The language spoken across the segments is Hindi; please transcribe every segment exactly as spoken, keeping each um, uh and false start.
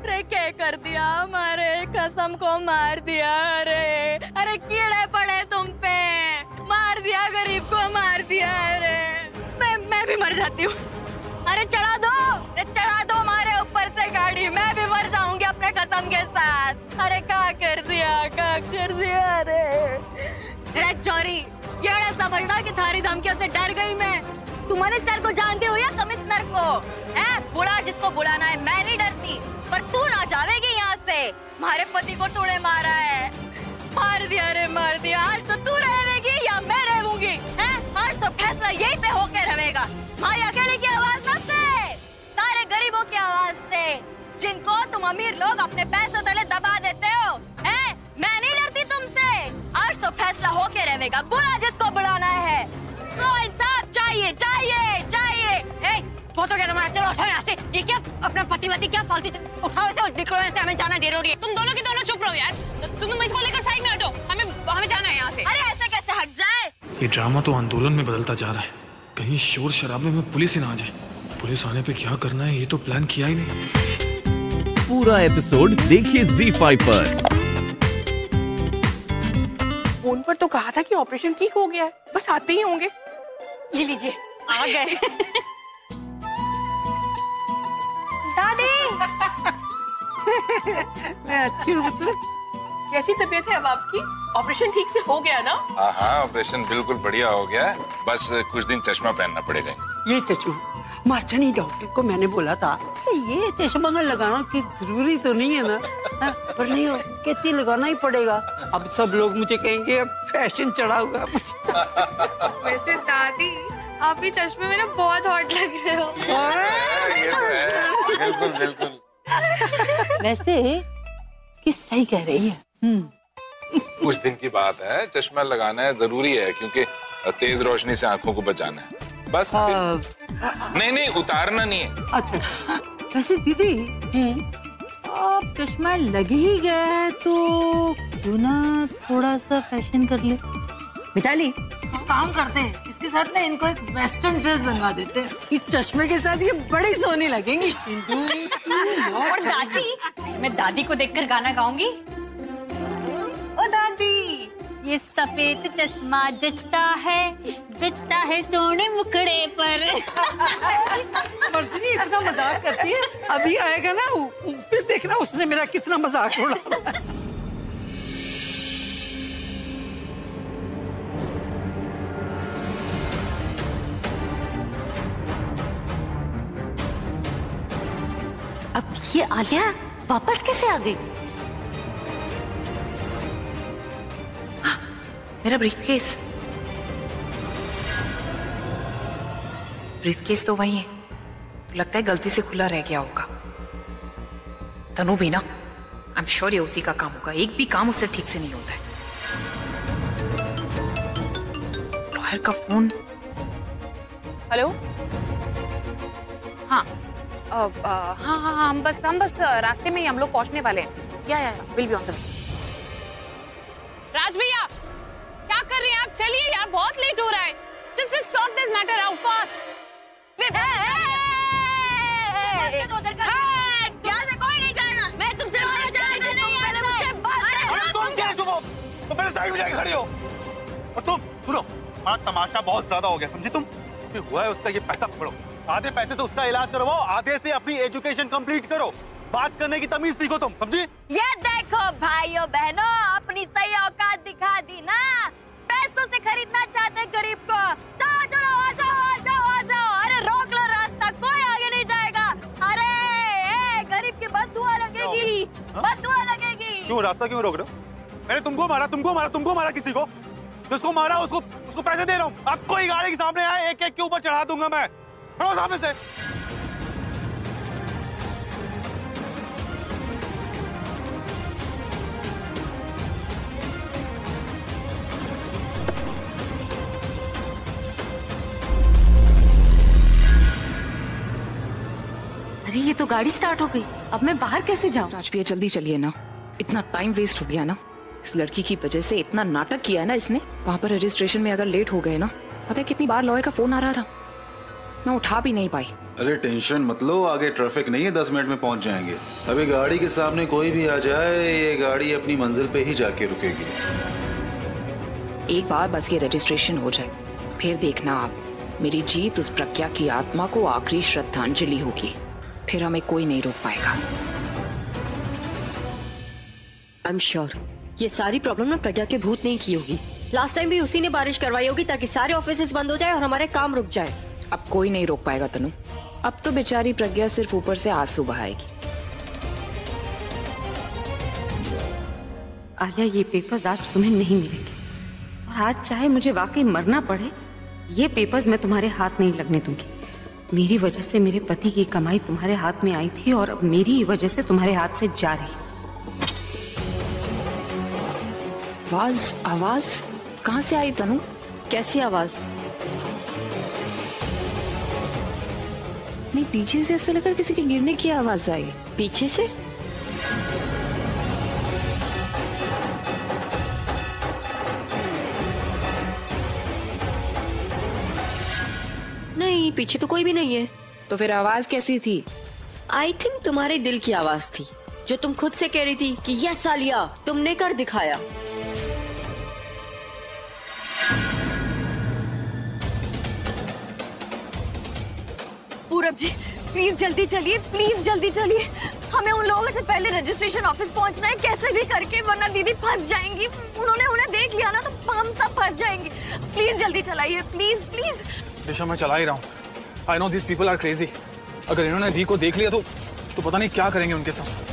अरे क्या कर दिया, हमारे कसम को मार दिया। अरे अरे कीड़े पड़े तुम पे, मार दिया, गरीब को मार दिया। अरे मैं मैं भी मर जाती हूँ। अरे चढ़ा दो, अरे चढ़ा दो हमारे ऊपर से गाड़ी, मैं भी मर जाऊंगी अपने कसम के साथ। अरे क्या कर दिया, क्या कर दिया। अरे अरे चोरी, ये समझना कि थारी धमकियों से डर गई मैं। तुम्हारे सर को जानते हो या कमिश्नर को? है बुला जिसको बुलाना है, मैं नहीं डरती। पर तू ना जावेगी यहाँ से। हमारे पति को तूने मारा है, मार दिया रे मार दिया। आज तो तू रहेगी या मैं रहूंगी? हैं? आज तो फैसला यही पे होके रहेगा। हमारी अकेले की आवाज न से, सारे गरीबों की आवाज से, जिनको तुम अमीर लोग अपने पैसों तले दबा देते हो। हैं? मैं नहीं डरती तुमसे। आज तो फैसला होके रहेगा, बुला जिसको बुलाना है। तो इंसाफ चाहिए चाहिए चाहिए। ए, वो तो क्या तुम्हारा, चलो उठाओ यहाँ से। ये क्या अपना पति वती क्या फालतू, उठाओ इसे और निकलो यहाँ से, हमें जाना देर हो रही है। तुम दोनों की दोनों चुप रहो यार, तुम तुम इसको लेकर साइड में हटो, हमें हमें जाना है यहाँ से। अरे ऐसे कैसे हट जाए? ये ड्रामा तो आंदोलन में बदलता जा रहा है, कहीं शोर शराबे में पुलिस ही ना आ जाए। पुलिस आने पे क्या करना है ये तो प्लान किया ही नहीं। पूरा एपिसोड देखिए ज़ी फाइव पर। फोन पर तो कहा था कि ऑपरेशन ठीक हो गया है, बस आते ही होंगे। ये लीजिए, आ गए। दादी। मैं अच्छी हूँ पुत्र। कैसी तबीयत है अब आपकी? ऑपरेशन ठीक से हो गया ना? हाँ हाँ, ऑपरेशन बिल्कुल बढ़िया हो गया, बस कुछ दिन चश्मा पहनना पड़ेगा। ये चचू, मार्चनी डॉक्टर को मैंने बोला था ये चश्मा लगाना कि जरूरी तो नहीं है ना, हा? पर नहीं हो कहती लगाना ही पड़ेगा। अब सब लोग मुझे कहेंगे फैशन चढ़ा हुआ मुझे। वैसे दादी आप भी चश्मे में ना बहुत हॉट लग रहे हो। बिल्कुल बिल्कुल। वैसे किस सही कह रही है। कुछ दिन की बात है, चश्मा लगाना है जरूरी है क्योंकि तेज रोशनी से आंखों को बचाना है बस। नहीं नहीं उतारना नहीं है। अच्छा वैसे दीदी आप चश्मा लग ही गया है तो क्यों ना थोड़ा सा फैशन कर ले। मिताली एक काम करते हैं, इसके साथ ना इनको एक वेस्टर्न ड्रेस बनवा देते हैं, इस चश्मे के साथ ये बड़ी सोनी लगेंगी। और दादी, मैं दादी को देखकर गाना गाऊंगी। ओ दादी, ये सफेद चश्मा जचता है, जचता है सोने मुखड़े पर। मर्जी इतना मजाक करती है, अभी आएगा ना फिर देखना उसने मेरा कितना मजाक उड़ाया। अब ये आलिया वापस कैसे आ गई? मेरा ब्रीफकेस, ब्रीफकेस तो वही है, लगता है गलती से खुला रह गया होगा। तनु भी ना, आई एम श्योर ये उसी का काम होगा, एक भी काम उससे ठीक से नहीं होता है। लॉयर का फोन। हेलो, हाँ आ, आ, हाँ हाँ हाँ हम बस हम बस रास्ते में ही हम लोग पहुंचने वाले हैं। या या will be on the way. Raj भैया क्या कर रहे हैं आप? चलिए यार बहुत लेट हो रहा है। Just just sort this matter out fast. यहाँ से कोई नहीं जाएगा, मैं तुमसे बात जाएगा नहीं। पहले मुझसे बात। तुम क्या चुप हो? तुम पहले साइड में जाके खड़ी हो। और तुम सुनो, हमारा तमाशा बहुत ज्यादा हो गया, समझे तुम? जो हुआ है उसका ये पैसा पकड़ो, आधे पैसे से उसका इलाज करवाओ, आधे से अपनी एजुकेशन कंप्लीट करो। बात करने की तमीज सीखो तुम, समझी? ये देखो भाइयों बहनों, अपनी सही औकात दिखा दी ना। पैसों से खरीदना चाहते गरीब को। चलो चलो आ जाओ आ जाओ आ जाओ। अरे रोक लो रास्ता, कोई आगे नहीं जाएगा। अरे ए, गरीब की बददुआ लगेगी, बददुआ लगेगी। क्यों रास्ता क्यों रोक रहे हो? मैंने तुमको मारा, तुमको मारा, तुमको मारा किसी को? जिसको मारा उसको उसको पैसे दे रहा हूँ। अब कोई गाड़ी के सामने आए एक एक के ऊपर चढ़ा दूंगा मैं। खड़ो सामने से। अरे ये तो गाड़ी स्टार्ट हो गई, अब मैं बाहर कैसे जाऊँ? राज भैया जल्दी चलिए ना, इतना टाइम वेस्ट हो गया ना। इस लड़की की वजह से इतना नाटक किया है ना इसने। वहाँ पर रजिस्ट्रेशन में अगर लेट हो गए ना, पता है कितनी बार लॉयर का फोन आ रहा था, मैं उठा भी नहीं पाई। अरे टेंशन मत लो, आगे ट्रैफिक नहीं है, दस मिनट में पहुंच जाएंगे। अभी गाड़ी के सामने कोई भी आ जाए, ये गाड़ी अपनी मंजिल पे ही जाके रुकेगी। एक बार बस ये रजिस्ट्रेशन हो जाए, फिर देखना आप, मेरी जीत उस प्रज्ञा की आत्मा को आखिरी श्रद्धांजलि होगी। फिर हमें कोई नहीं रोक पाएगा। आई एम श्योर ये सारी प्रॉब्लम ना प्रज्ञा के भूत नहीं की होगी। लास्ट टाइम भी उसी ने बारिश करवाई होगी ताकि सारे ऑफिसेज बंद हो जाए और हमारे काम रुक जाए। अब कोई नहीं रोक पाएगा तनु। अब तो बेचारी प्रज्ञा सिर्फ ऊपर से आंसू बहाएगी। आलिया, ये पेपर्स आज तुम्हें नहीं मिलेंगे, और आज चाहे मुझे वाकई मरना पड़े, ये पेपर्स मैं तुम्हारे हाथ नहीं लगने दूंगी। मेरी वजह से मेरे पति की कमाई तुम्हारे हाथ में आई थी और अब मेरी वजह से तुम्हारे हाथ से जा रही। आवाज आवाज कहाँ से आई तनु? कैसी आवाज? नहीं, पीछे से ऐसा लगा किसी के गिरने की आवाज आई। पीछे से? नहीं, पीछे तो कोई भी नहीं है। तो फिर आवाज कैसी थी? आई थिंक तुम्हारे दिल की आवाज थी, जो तुम खुद से कह रही थी कि यस आलिया, तुमने कर दिखाया। पूरब जी प्लीज जल्दी चलिए, प्लीज जल्दी चलिए। हमें उन लोगों से पहले रजिस्ट्रेशन ऑफिस पहुंचना है, कैसे भी करके, वरना दीदी फंस जाएंगी। उन्होंने उन्हें देख लिया ना तो हम सब फंस जाएंगे। प्लीज जल्दी चलाइए, प्लीज प्लीज। दिशा, मैं चला ही रहा हूँ। I know this people are crazy. अगर इन्होंने दी को देख लिया तो तो पता नहीं क्या करेंगे उनके साथ।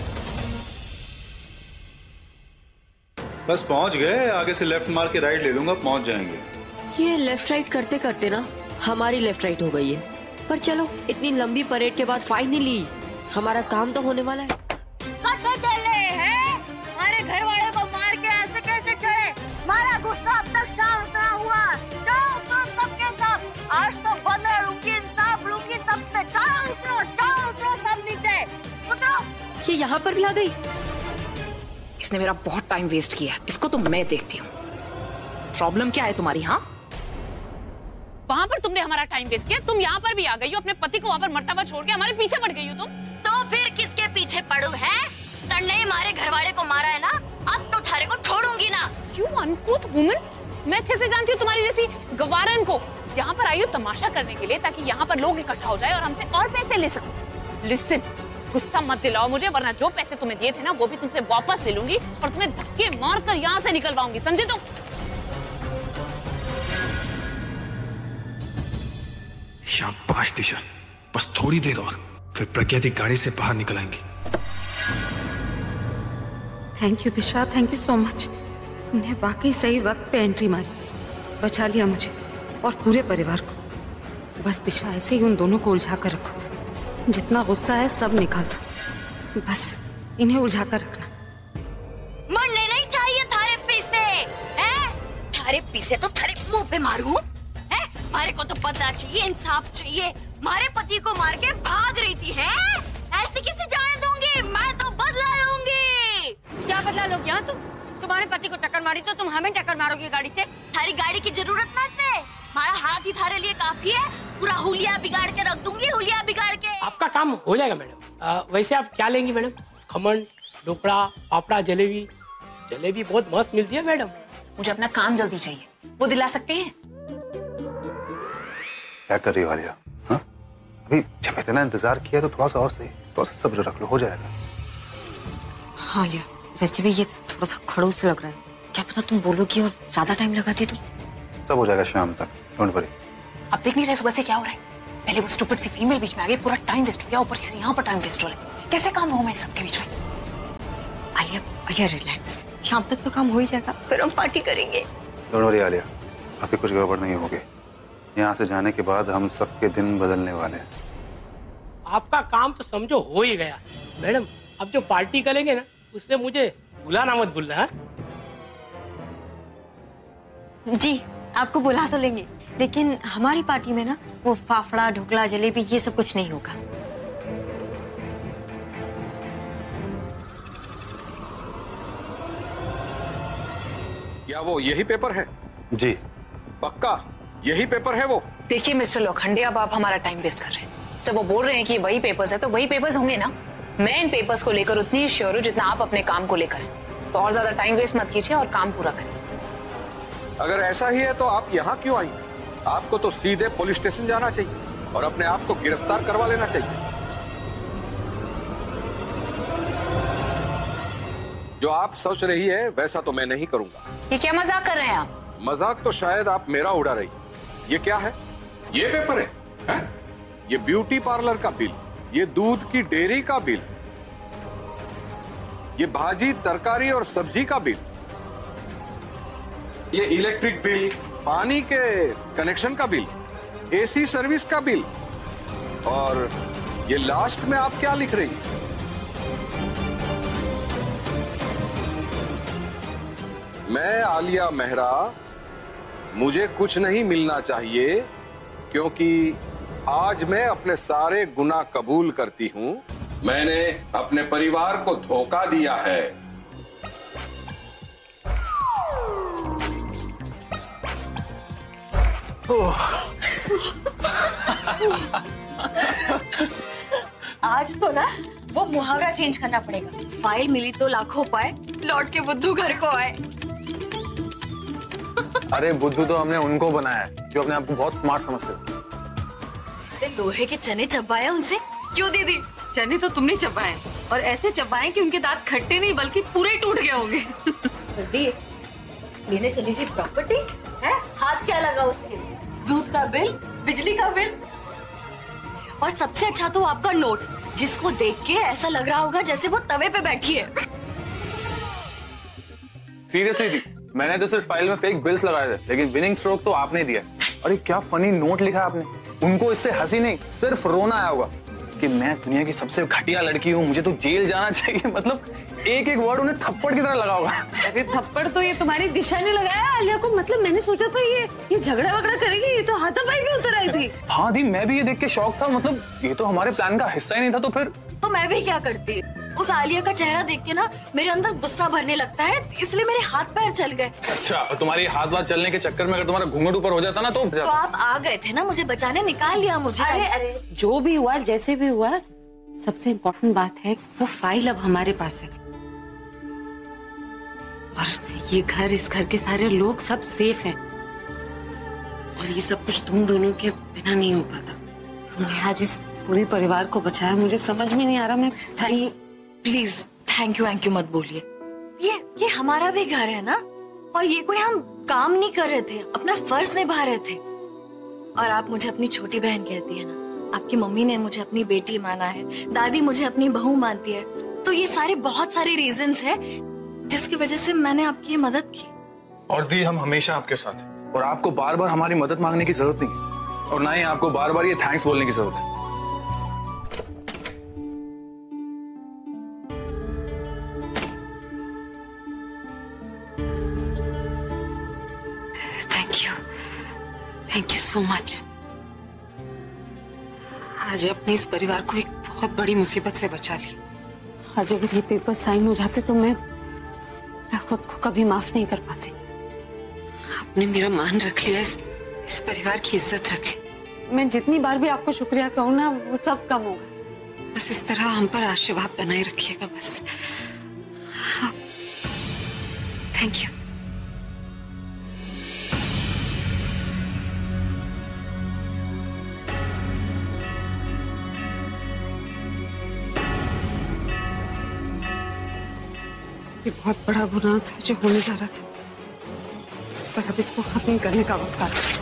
बस पहुंच गए, आगे से लेफ्ट मार के राइट ले लूंगा, पहुंच जाएंगे। ये लेफ्ट राइट करते करते ना हमारी लेफ्ट राइट हो गई है। पर चलो, इतनी लंबी परेड के बाद फाइनली हमारा काम तो होने वाला है। कहाँ चले हैं? हमारे घर वाले को मार के ऐसे कैसे चढ़े? हमारा गुस्सा अब तक शांत ना हुआ। जाओ तो सबके सब, आज तो बंदर लूंगी, इंसाफ लूंगी सबसे। जाओ उतरो, जाओ उतरो सब नीचे, उतरो। ये यहाँ पर भी आ गई। इसने मेरा बहुत टाइम वेस्ट किया है, इसको तो मैं देखती हूँ। प्रॉब्लम क्या है तुम्हारी? हाँ, वहाँ पर तुमने हमारा टाइम वेस्ट किया, तुम यहाँ पर भी आ गई हो, अपने पति को वहाँ पर मरता हुआ छोड़ के हमारे पीछे पड़ गई हो तुम। तो फिर किसके पीछे पड़ू है? तन्ने हमारे घर वाले को मारा है ना, अब तो थारे को छोड़ूंगी ना। क्यों अनकूथ वुमन? मैं अच्छे से जानती हूँ तुम्हारी जैसी गवारन को। यहाँ पर आई हो तमाशा करने के लिए, ताकि यहाँ पर लोग इकट्ठा हो जाए और हमसे और पैसे ले सको। लिसन, गुस्सा मत दिलाओ मुझे, वरना जो पैसे तुम्हें दिए थे ना वो भी तुमसे वापस ले लूंगी और तुम्हें धक्के मार कर यहाँ से निकलवाऊंगी, समझे? तो शाबाश दिशा, बस थोड़ी देर और, फिर प्रज्ञा दी गाड़ी से बाहर निकल आएंगी। Thank you Disha, thank you so much. तुमने वाकई सही वक्त पे एंट्री मारी, बचा लिया मुझे और पूरे परिवार को। बस दिशा, ऐसे ही उन दोनों को उलझा कर रखो। जितना गुस्सा है सब निकाल दो, बस इन्हें उलझा कर रखना। मरने नहीं चाहिए थारे पीसे, हैं? थारे पीसे तो थारे मुंह पे मारूं? मारे को तो बदला चाहिए, इंसाफ चाहिए। मारे पति को मार के भाग रही थी, हैं? ऐसे किसे जाने दूंगी? मैं तो बदला लूंगी। क्या बदला लोगे? यहाँ तुम तुम्हारे पति को टक्कर मारी तो तुम हमें टक्कर मारोगी गाड़ी से? थारी गाड़ी की जरूरत ना से, हमारा हाथ ही थारे लिए काफी है। पूरा हुलिया बिगाड़ के रख दूंगी, हुलिया बिगाड़ के। आपका काम हो जाएगा मैडम। वैसे आप क्या लेंगी मैडम? खमन, ढोकड़ा, पापड़ा, जलेबी? जलेबी बहुत मस्त मिलती है मैडम। मुझे अपना काम जल्दी चाहिए, वो दिला सकते हैं? क्या कर रही हो आलिया? हाँ, अभी जब इतना इंतजार किया तो थोड़ा सा और सही, थोड़ा सा सब्र रख लो, हो जाएगा। हाँ यार, वैसे भी ये थोड़ा सा खड़ूस लग रहा है। क्या पता तुम बोलोगी और ज्यादा टाइम लगाती तो? सब हो जाएगा शाम तक, डोंट वरी। अब देख नहीं रहे सुबह से क्या हो रहा है? पहले वो स्टूपिड सी फीमेल बीच में आ गई, पूरा टाइम वेस्ट हो गया, ऊपर से यहाँ पर टाइम वेस्ट हो रहा है। कैसे काम हो मैं सबके बीच में? आलिया, आलिया रिलैक्स, शाम तक तो काम हो ही जाएगा, फिर हम पार्टी करेंगे। डोंट वरी आलिया, आपकी कुछ गड़बड़ नहीं होगी। यहाँ से जाने के बाद हम सबके दिन बदलने वाले हैं। आपका काम तो समझो हो ही गया मैडम। अब जो पार्टी करेंगे ना, उसमें मुझे बुलाना मत भूलना। है जी, आपको बुला तो लेंगे, लेकिन हमारी पार्टी में ना वो फाफड़ा, ढोकला, जलेबी ये सब कुछ नहीं होगा। क्या वो यही पेपर है? जी पक्का यही पेपर है वो? देखिए मिस्टर लोखंडे, अब आप हमारा टाइम वेस्ट कर रहे हैं। जब वो बोल रहे हैं कि ये वही पेपर्स है तो वही पेपर्स होंगे ना। मैं इन पेपर्स को लेकर उतनी ही श्योर हूँ जितना आप अपने काम को लेकर हैं। तो और ज्यादा टाइम वेस्ट मत कीजिए और काम पूरा करें। अगर ऐसा ही है तो आप यहाँ क्यों आई? आपको तो सीधे पुलिस स्टेशन जाना चाहिए और अपने आप को गिरफ्तार करवा लेना चाहिए। जो आप सोच रही है वैसा तो मैं नहीं करूंगा। ये क्या मजाक कर रहे हैं आप? मजाक तो शायद आप मेरा उड़ा रही। ये क्या है? ये पेपर है, है? ये ब्यूटी पार्लर का बिल, ये दूध की डेयरी का बिल, ये भाजी तरकारी और सब्जी का बिल, ये इलेक्ट्रिक बिल, पानी के कनेक्शन का बिल, एसी सर्विस का बिल, और ये लास्ट में आप क्या लिख रही हैं? मैं आलिया मेहरा, मुझे कुछ नहीं मिलना चाहिए क्योंकि आज मैं अपने सारे गुनाह कबूल करती हूं। मैंने अपने परिवार को धोखा दिया है। आज तो ना वो मुहावरा चेंज करना पड़ेगा। फाइल मिली तो लाखों पाए, लौट के बुद्धू घर को आए। अरे बुद्धू तो हमने उनको बनाया है जो अपने आप को बहुत स्मार्ट समझते हो। लोहे के चने चबाया उनसे क्यों दीदी? चने तो तुमने चबाए और ऐसे चबाए कि उनके दांत खट्टे नहीं बल्कि पूरे टूट गए होंगे। लेने चली थी प्रॉपर्टी है, हाथ क्या लगा उसके? दूध का बिल, बिजली का बिल, और सबसे अच्छा तो आपका नोट, जिसको देख के ऐसा लग रहा होगा जैसे वो तवे पे बैठी है। सीरियसली दी, मैंने तो सिर्फ फाइल में फेक बिल्स लगाए थे, लेकिन विनिंग स्ट्रोक तो आपने दिया। अरे क्या फनी नोट लिखा आपने। उनको इससे हंसी नहीं, सिर्फ रोना आया होगा कि मैं दुनिया की सबसे घटिया लड़की हूँ, मुझे तो जेल जाना चाहिए। मतलब एक एक वर्ड उन्हें थप्पड़ की तरह लगा होगा। अरे थप्पड़ तो ये तुम्हारी दिशा ने लगाया आलिया को। मतलब मैंने सोचा था ये ये झगड़ा वगड़ा करेगी, ये तो हाथापाई भी उतर आई थी। हाँ दी, मैं भी ये देख के शौक था। मतलब ये तो हमारे प्लान का हिस्सा ही नहीं था। तो फिर तो मैं भी क्या करती? उस आलिया का चेहरा देख के ना मेरे अंदर गुस्सा भरने लगता है, इसलिए मेरे हाथ पैर चल गए। अच्छा, तुम्हारी हाथ वाथ चलने के चक्कर में अगर तुम्हारा घूंघट ऊपर हो जाता ना तो तो आप आ गए थे ना मुझे बचाने, निकाल लिया मुझे। अरे अरे जो भी हुआ जैसे भी हुआ, सबसे इम्पोर्टेंट बात है वो फाइल अब हमारे पास है और ये घर, इस घर के सारे लोग सब सेफ हैं। और ये सब कुछ तुम दोनों के बिना नहीं हो पाता। तुमने आज इस पूरे परिवार को बचाया, मुझे समझ में नहीं आ रहा। मैं please thank you thank you मत बोलिए। ये ये हमारा भी घर है ना, और ये कोई हम काम नहीं कर रहे थे, अपना फर्ज निभा रहे थे। और आप मुझे अपनी छोटी बहन कहती है ना, आपकी मम्मी ने मुझे अपनी बेटी माना है, दादी मुझे अपनी बहू मानती है। तो ये सारे बहुत सारे रीजंस है जिसकी वजह से मैंने आपकी मदद की। और दी, हम हमेशा आपके साथ हैं और आपको बार बार हमारी मदद मांगने की जरूरत नहीं है, और ना ही आपको बार बार ये थैंक्स बोलने की जरूरत है। Thank you, thank you so much. आज अपने इस परिवार को एक बहुत बड़ी मुसीबत से बचा लिया। आज अगर ये पेपर साइन हो जाते तो मैं मैं खुद को कभी माफ नहीं कर पाती। आपने मेरा मान रख लिया, इस, इस परिवार की इज्जत रख ली। मैं जितनी बार भी आपको शुक्रिया कहूँ ना वो सब कम होगा। बस इस तरह हम पर आशीर्वाद बनाए रखिएगा बस। हाँ, थैंक यू। ये बहुत बड़ा गुनाह था जो होने जा रहा था, पर अब इसको खत्म करने का वक्त आ गया।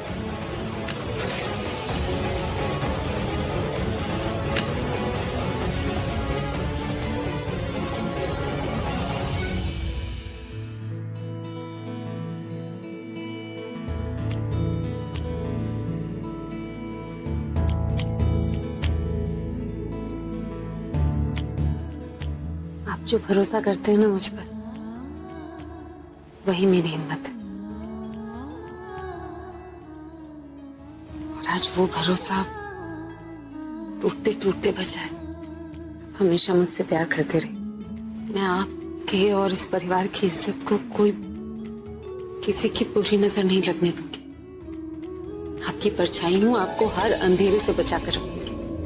आप जो भरोसा करते हैं ना मुझ पर, वही मेरी हिम्मत है। और आज वो भरोसा टूटते टूटते बचा है। हमेशा मुझसे प्यार करते रहे। मैं आपके और इस परिवार की इज्जत को कोई किसी की बुरी नजर नहीं लगने दूंगी। आपकी परछाई हूं, आपको हर अंधेरे से बचा कर रखूंगी।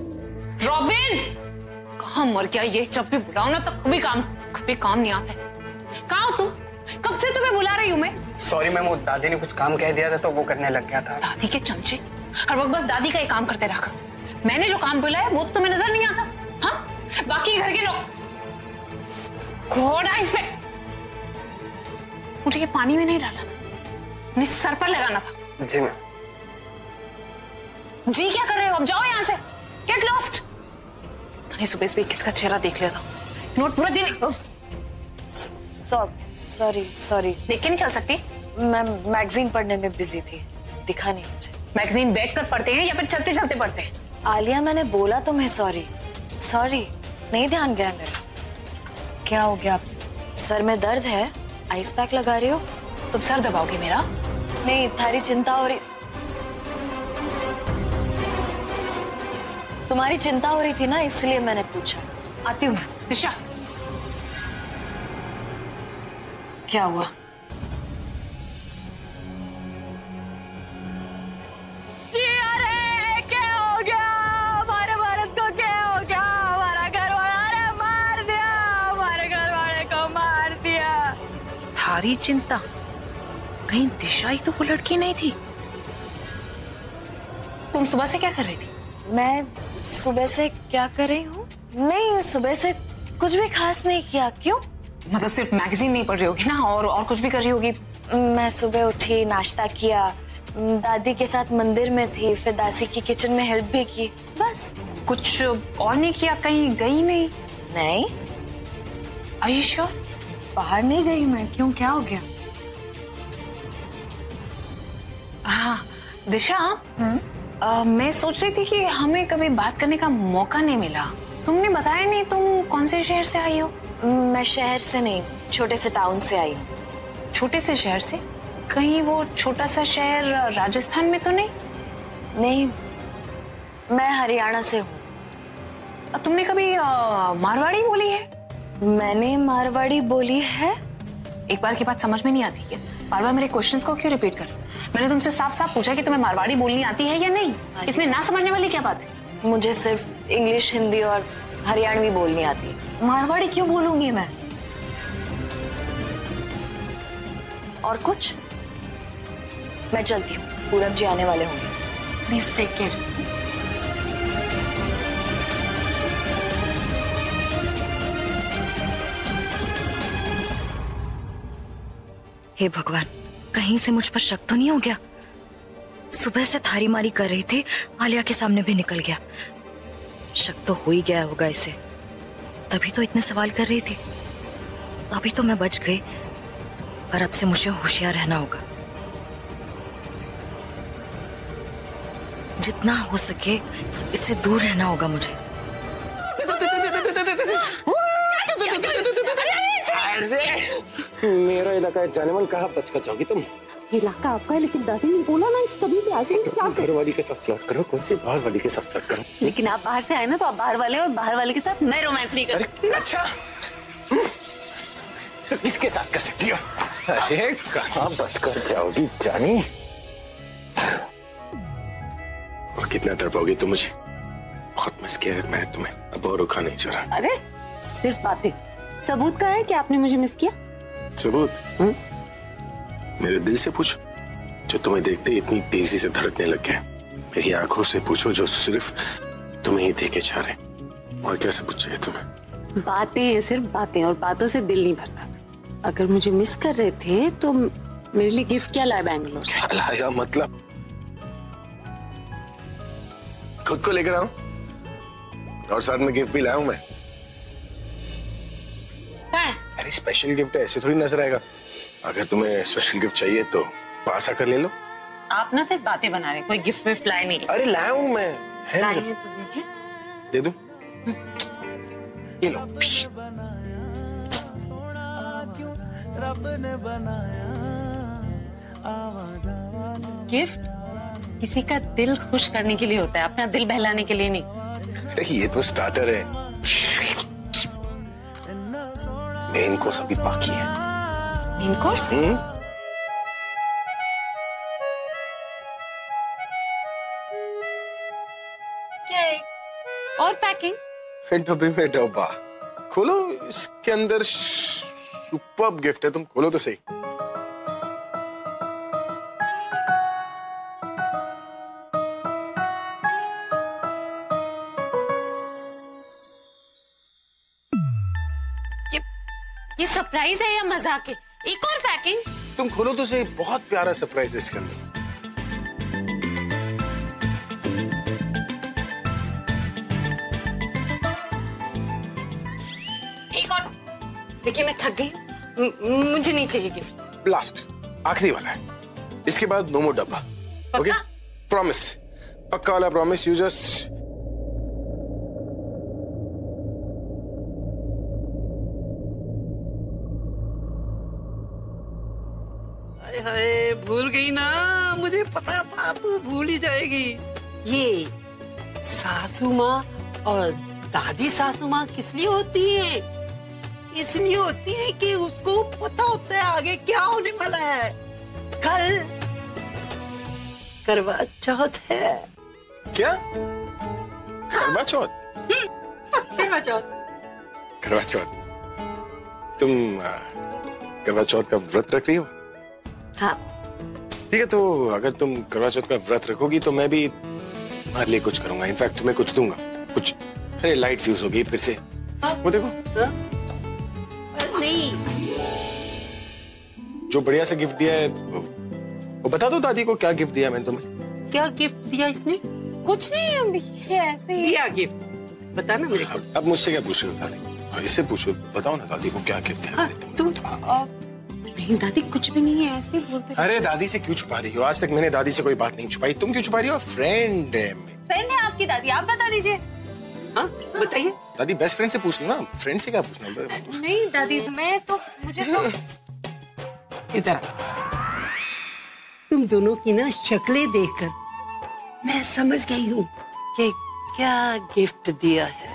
रॉबिन, कहाँ मर गया ये? जब भी बुलाओ ना तो कभी काम कभी काम नहीं आते। कहाँ हो तुम? कब से तुम्हें बुला रही हूँ मैं। सॉरी मैम, वो दादी ने कुछ काम कह दिया था तो वो करने लग गया था। दादी के चमचे, हर वक्त बस दादी का ही काम करते रहा करो। मैंने जो काम बोला है वो तो तुम्हें नजर नहीं आता? हाँ, बाकी घर के लोग घोड़ा इस पे। मुझे ये पानी में नहीं डालना था, अपने सर पर लगाना था। जी मैम। जी क्या कर रहे हो? अब जाओ यहाँ से, गेट लॉस्ट। सुबह सुबह किसका चेहरा देख लिया था। नोट पूरा दिन। सॉरी सॉरी देख के नहीं चल सकती? मैं मैगजीन पढ़ने में बिजी थी, दिखा नहीं मुझे। मैगजीन बैठकर पढ़ते हैं या फिर चलते चलते पढ़ते हैं? आलिया, मैंने बोला तुम्हें सॉरी सॉरी, नहीं ध्यान गया मेरा। क्या हो गया? सर में दर्द है? आइस पैक लगा रही हो? तुम सर दबाओगे मेरा? नहीं, थारी चिंता हो रही, तुम्हारी चिंता हो रही थी ना, इसलिए मैंने पूछा। आती हूँ। दिशा, क्या हुआ? जी अरे क्या हो गया? हमारे भारत को क्या हो गया? हमारा घर वाला ने मार दिया, हमारे घर वाले को मार दिया। थारी चिंता? कहीं दिशा ही तो वो लड़की नहीं थी? तुम सुबह से क्या कर रही थी? मैं सुबह से क्या कर रही हूँ? नहीं, सुबह से कुछ भी खास नहीं किया। क्यों? मतलब सिर्फ मैगजीन नहीं पढ़ रही होगी ना, और और कुछ भी कर रही होगी? मैं सुबह उठी, नाश्ता किया, दादी के साथ मंदिर में थी, फिर दासी की किचन में हेल्प भी की, बस। कुछ और नहीं किया? कहीं गई नहीं? नहीं। Are you sure? बाहर नहीं गई मैं। क्यों, क्या हो गया? हाँ दिशा, आ, मैं सोच रही थी कि हमें कभी बात करने का मौका नहीं मिला। तुमने बताया नहीं तुम कौन से शहर से आई हो? मैं शहर से नहीं, छोटे से टाउन से आई हूँ। छोटे से शहर से? कहीं वो छोटा सा शहर राजस्थान में तो नहीं? नहीं, मैं हरियाणा से हूँ। तुमने कभी आ, मारवाड़ी बोली है? मैंने मारवाड़ी बोली है? एक बार की बात समझ में नहीं आती क्या? बार बार मेरे क्वेश्चंस को क्यों रिपीट कर? मैंने तुमसे साफ साफ पूछा कि तुम्हें मारवाड़ी बोलनी आती है या नहीं। इसमें ना समझने वाली क्या बात है? मुझे सिर्फ इंग्लिश, हिंदी और हरियाणवी बोलनी आती है। मारवाड़ी क्यों बोलूंगी मैं? और कुछ? मैं चलती हूँ, पूरब जी आने वाले होंगे। Please take care. हे भगवान, कहीं से मुझ पर शक तो नहीं हो गया? सुबह से थारी मारी कर रही थी, आलिया के सामने भी निकल गया। शक तो हो ही गया होगा इसे, तभी तो इतने सवाल कर रही थी। अभी तो मैं बच गई, पर अब से मुझे होशियार रहना होगा। जितना हो सके इससे दूर रहना होगा मुझे। मेरा इलाका है जानेमन, कहाँ बच कर जाओगी तुम? इलाका आपका है, लेकिन दादी ने बोला ना कभी भी आज क्या घर वाली के साथ फ्लर्ट करो। कौन सी बाहर वाली के साथ फ्लर्ट करो? लेकिन आप बाहर से आए ना, तो आप बाहर वाले और बाहर वाले के साथ मैं रोमांस नहीं कर सकती। अच्छा, इसके साथ कर सकती हो? अरे कहाँ बच कर जाओगी जानी? और कितना तड़पाओगी तुम मुझे? बहुत मिस किया है मैं तुम्हें, अब और रुका नहीं जा रहा। अरे सिर्फ बातें, सबूत का है कि आपने मुझे मिस किया? सबूत? हुँ? मेरे दिल से पूछो, जो तुम्हें देखते ही इतनी तेजी से धड़कने लग गया। मेरी आंखों से पूछो, जो सिर्फ तुम्हें ही देखे जा रहे। और क्या सबूत चाहिए तुम्हें? बातें हैं, सिर्फ बातें, और बातों से दिल नहीं भरता। अगर मुझे मिस कर रहे थे तो मेरे लिए गिफ्ट क्या लाए बैंगलोर से? क्या लाया मतलब? खुद को लेकर आऊं और साथ में गिफ्ट भी लाया हूं मैं। अरे स्पेशल गिफ्ट है, ऐसे थोड़ी नजर आएगा। अगर तुम्हें स्पेशल गिफ्ट चाहिए तो पास आकर ले लो। आप ना सिर्फ बातें बना रहे, कोई गिफ्ट विफ्ट लाए नहीं। अरे लाया हूं मैं, है लाए मेरे। हैं तो दीजिए। दे दूं? ये लो। गिफ्ट किसी का दिल खुश करने के लिए होता है, अपना दिल बहलाने के लिए नहीं। अरे ये तो स्टार्टर है, मेन कोर्स अभी बाकी है। Main course? क्या है? और पैक डब्बे में डब्बा खोलो, इसके अंदर सुपर्ब गिफ्ट है, तुम खोलो तो सही। ये ये सरप्राइज है या मजाक है? एक और पैकिंग? तुम खोलो तो सही, बहुत प्यारा सरप्राइज है इसके अंदर। देखिए मैं थक गई हूँ, मुझे नहीं चाहिए गिफ्ट। लास्ट आखिरी वाला है, इसके बाद नो मोर डब्बा। ओके प्रॉमिस, पक्का वाला promise. You just hi hi, भूल गई ना, मुझे पता था तू भूल ही जाएगी। ये सासू माँ और दादी सासू माँ किस लिए होती है? इसलिए होती है कि उसको पता होता है आगे क्या होने वाला है। कल करवा चौथ है। क्या? करवा चौथ? करवा चौथ। करवा चौथ। तुम आ, करवा चौथ का व्रत रख रही हो? हाँ। ठीक है, तो अगर तुम करवा चौथ का व्रत रखोगी तो मैं भी तुम्हारे लिए कुछ करूंगा। इनफैक्ट तुम्हें कुछ दूंगा। कुछ अरे लाइट फ्यूज हो गई फिर से। वो देखो। हाँ? नहीं, जो बढ़िया से गिफ्ट दिया है वो बता दो दादी को, क्या गिफ्ट दिया मैंने तुम्हें? क्या गिफ्ट दिया इसने? कुछ नहीं अभी, ऐसे ही दिया गिफ्ट। बता ना मेरे को। अब मुझसे क्या पूछ रहे हो दादी? इससे पूछो, बताओ ना दादी को क्या गिफ्ट दिया। तुम नहीं दादी कुछ भी नहीं है, ऐसे बोलते। अरे दादी से क्यों छुपा रही हो? आज तक मैंने दादी से कोई बात नहीं छुपाई, तुम क्यों छुपा रही हो? फ्रेंड है। फ्रेंड है आपकी दादी, आप बता दीजिए। हाँ बताइए। दादी बेस्ट फ्रेंड से पूछना ना, फ्रेंड से क्या पूछना? नहीं दादी, मैं तो मुझे तो इधर तुम दोनों की ना शक्लें देखकर मैं समझ गई हूँ कि क्या गिफ्ट दिया है।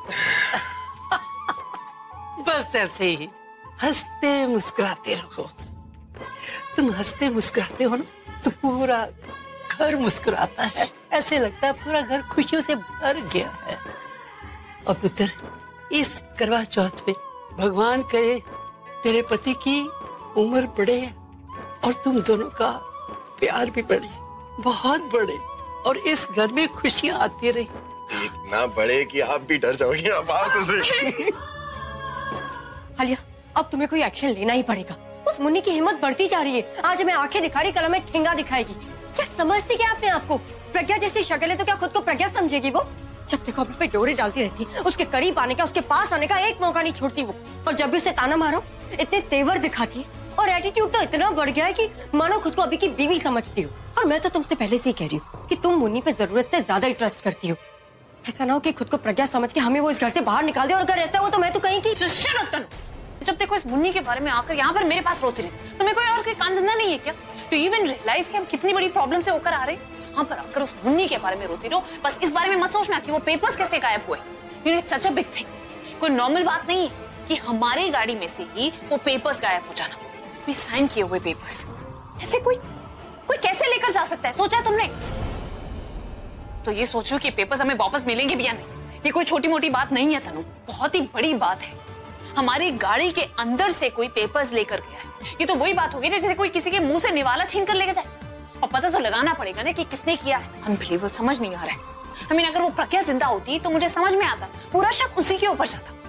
बस ऐसे ही हंसते मुस्कुराते रहो। तुम हंसते मुस्कुराते हो ना तो पूरा घर मुस्कुराता है, ऐसे लगता है पूरा घर खुशियों से भर गया है। और पुत्र, इस करवा चौथ पे भगवान करे तेरे पति की उम्र बढ़े और तुम दोनों का प्यार भी बढ़े, बहुत बढ़े, और इस घर में खुशियां आती रही। इतना बड़े कि आप भी डर जाओगे। अब आओ तो सही। आलिया, अब तुम्हें कोई एक्शन लेना ही पड़ेगा। उस मुन्नी की हिम्मत बढ़ती जा रही है। आज मैं आंखें दिखा रही, कल हमें ठेंगा दिखाएगी। क्या समझती क्या आपने आपको? प्रज्ञा जैसी शक्ल है तो क्या खुद को प्रज्ञा समझेगी वो? जब देखो अपने पे डोरे डालती रहती, उसके करीब आने का, उसके पास आने का एक मौका नहीं छोड़ती वो। और जब भी उसे ताना मारो इतने तेवर दिखाती है, और एटीट्यूड तो इतना बढ़ गया है कि मानो खुद को अभी की बीवी समझती हो। और मैं तो तुमसे पहले से ही कह रही हूँ कि तुम मुन्नी पे जरूरत से ज्यादा ही ट्रस्ट करती हो। ऐसा ना हो कि खुद को प्रज्ञा समझ के हमें वो इस घर से बाहर निकाल दे, और अगर ऐसा हो तो मैं तो कहीं की जब देखो इस मुन्नी के बारे में आकर यहाँ पर मेरे पास रोती रहती। तुम्हें कोई और कोई काम धंधा नहीं है क्या? टू इवन रियलाइज कि हम कितनी बड़ी प्रॉब्लम से होकर आ रहे हैं? यहाँ पर आकर उस मुन्नी के बारे में रोती रहो। बस इस बारे में मत सोचना कि वो पेपर्स कैसे गायब हुए। You know it's such a big thing. कोई नॉर्मल बात नहीं है कि हमारी गाड़ी में से ही वो पेपर्स गायब हो जाना, भी साइन किए हुए पेपर्स। ऐसे कोई कोई कैसे लेकर जा सकता है? सोचा तुमने? तो ये सोचो कि पेपर्स हमें वापस मिलेंगे भी या नहीं। ये कोई छोटी मोटी बात नहीं है तनु, बहुत ही बड़ी बात है। हमारी गाड़ी के अंदर से कोई पेपर्स लेकर गया है। ये तो वही बात होगी जैसे कोई किसी के मुंह से निवाला छीन कर लेकर जाए। और पता तो लगाना पड़ेगा ना कि किसने किया है। अनबिलीवेबल, समझ नहीं आ रहा है। I mean, अगर वो प्रज्ञा जिंदा होती तो मुझे समझ में आता, पूरा शक उसी के ऊपर जाता।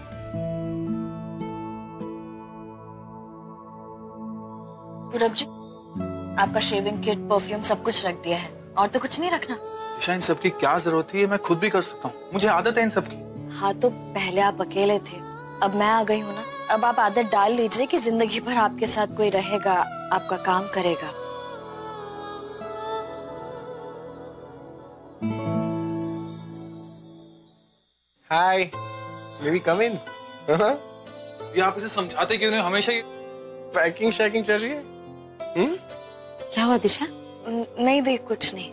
पूरब जी, आपका शेविंग किट, परफ्यूम सब कुछ रख दिया है, और तो कुछ नहीं रखना। ईशा, इन सब की क्या जरूरत है? मैं खुद भी कर सकता हूँ, मुझे आदत है इन सब की। हाँ तो पहले आप अकेले थे, अब मैं आ गई हूँ ना। अब आप आदत डाल लीजिए कि जिंदगी भर आपके साथ कोई रहेगा, आपका काम करेगा। Hi, may be come in. ये आप इसे समझाते क्यों नहीं? हमेशा ये पैकिंग शैकिंग चल रही है। हुँ? क्या हुआ दिशा? नहीं देख, कुछ नहीं।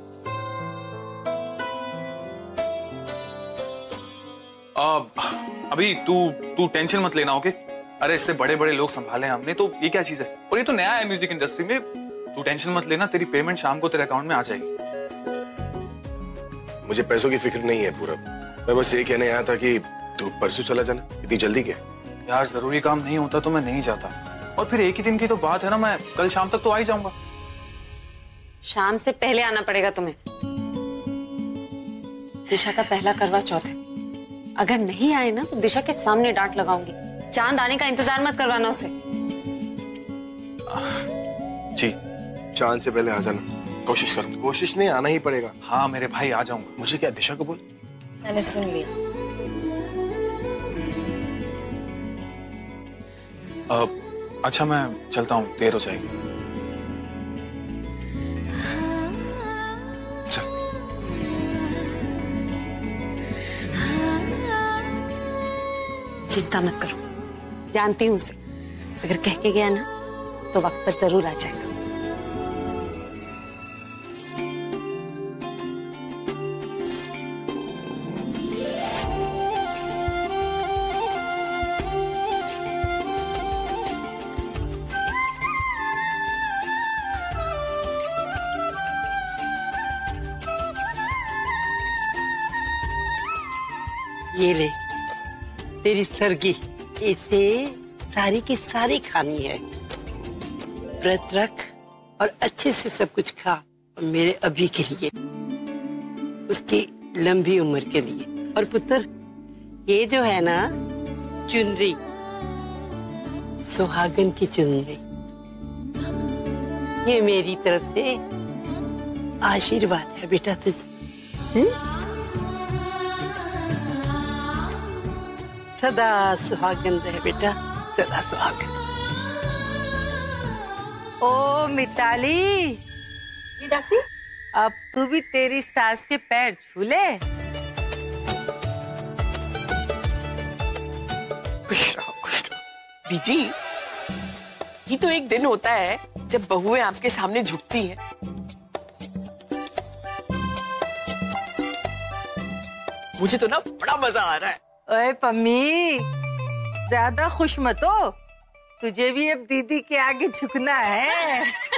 अब अभी तू तू टेंशन मत लेना, ओके? अरे इससे बड़े बड़े लोग संभाले हमने, तो ये क्या चीज है? और ये तो नया है म्यूजिक इंडस्ट्री में। तू टेंशन मत लेना, तेरी पेमेंट शाम को तेरे अकाउंट में आ जाएगी। मुझे पैसों की फिक्र नहीं है पूरा। मैं बस ये कहने आया था कि तू परसों चला जाना, इतनी जल्दी क्या? यार जरूरी काम नहीं होता तो मैं नहीं जाता, और फिर एक ही दिन की तो बात है ना, मैं कल शाम तक तो आ ही जाऊंगा। शाम से पहले आना पड़ेगा तुम्हें। दिशा का पहला करवा चौथ है, अगर नहीं आए ना तो दिशा के सामने डांट लगाऊंगी। चांद आने का इंतजार मत करवाना उसे। जी चांद से पहले आ जाना, कोशिश करूंगा। कोशिश नहीं, आना ही पड़ेगा। हाँ मेरे भाई आ जाऊंगा। मुझे क्या, दिशा को बोल। मैंने सुन लिया। अब अच्छा मैं चलता हूँ, देर हो जाएगी। चिंता मत करो, जानती हूँ उसे, अगर कह के गया ना तो वक्त पर जरूर आ जाएगा। ये ले तेरी सरगी, इसे सारी की सारी खानी है। व्रत रख और अच्छे से सब कुछ खा, और मेरे अभी के लिए, उसकी लंबी उम्र के लिए। और पुत्र, ये जो है ना चुनरी, सुहागन की चुनरी, ये मेरी तरफ से आशीर्वाद है बेटा तुझे। सदा सुहागन रहे बेटा, सदा सुहागन। ओ मिताली, जी दासी, अब तू भी तेरी सास के पैर छूले। बीजी, ये तो एक दिन होता है जब बहुएं आपके सामने झुकती हैं। मुझे तो ना बड़ा मजा आ रहा है। ओए पम्मी, ज्यादा खुश मत हो, तुझे भी अब दीदी के आगे झुकना है।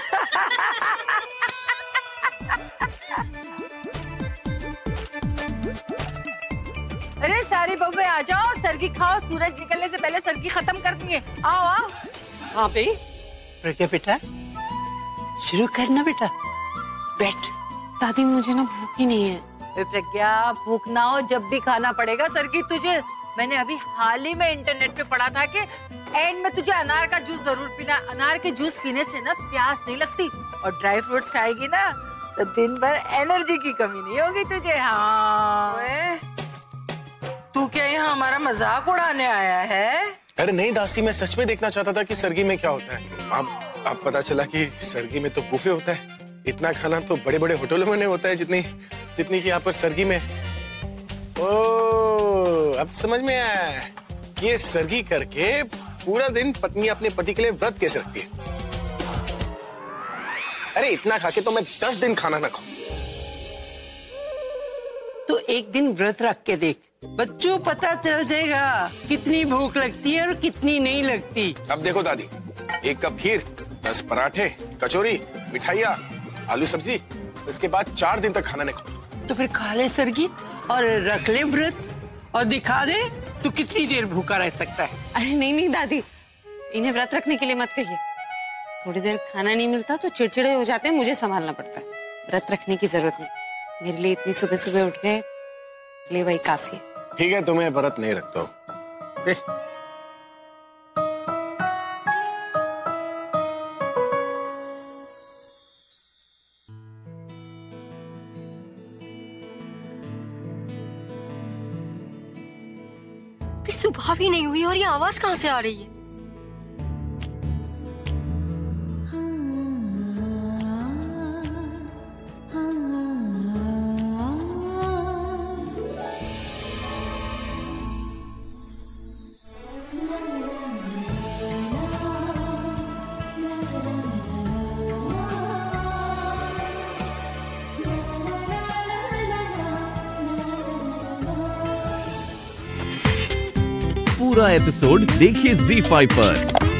अरे सारी बब्बे आ जाओ, सरगी खाओ, सूरज निकलने से पहले सरगी खत्म कर देंगे। आओ आओ। हाँ भाई, प्रज्ञा बेटा शुरू करना बेटा, बैठ। दादी मुझे ना भूख ही नहीं है। प्रज्ञा भूख ना हो जब भी खाना पड़ेगा सरगी तुझे। मैंने अभी हाल ही में इंटरनेट पे पढ़ा था कि एंड में तुझे अनार का जूस जरूर पीना। अनार के जूस पीने से ना प्यास नहीं लगती, और ड्राई फ्रूट्स खाएगी ना तो दिन भर एनर्जी की कमी नहीं होगी तुझे। हाँ तू क्या यहाँ हमारा मजाक उड़ाने आया है? अरे नहीं दासी, मैं सच में देखना चाहता था कि सरगी में क्या होता है। अब अब पता चला कि सरगी में तो बुफे होता है। इतना खाना तो बड़े बड़े होटलों में नहीं होता है जितनी जितनी कि यहाँ पर सरगी में। ओह, अब समझ में आया, ये सरगी करके पूरा दिन पत्नी अपने पति के लिए व्रत कैसे रखती है। अरे इतना खा के तो मैं दस दिन खाना ना खाऊं। तो एक दिन व्रत रख के देख, बच्चों पता चल जाएगा कितनी भूख लगती है और कितनी नहीं लगती। अब देखो दादी, एक कप खीर, दस पराठे, कचौरी, मिठाइयाँ, आलू सब्जी, इसके बाद चार दिन तक खाना नहीं खाओ। तो फिर खा ले सरगी और रख ले व्रत और दिखा दे तू कितनी देर भूखा रह सकता है। अरे नहीं नहीं दादी, इन्हें व्रत रखने के लिए मत कहिए। थोड़ी देर खाना नहीं मिलता तो चिड़चिड़े हो जाते हैं, मुझे संभालना पड़ता है। व्रत रखने की जरूरत नहीं, मेरे लिए इतनी सुबह सुबह उठ गए ले वही काफी है। ठीक है, तुम्हें व्रत नहीं रखता हूँ। ओके? सुबह भी नहीं हुई और ये आवाज कहाँ से आ रही है? पूरा एपिसोड देखिए ज़ी फाइव पर।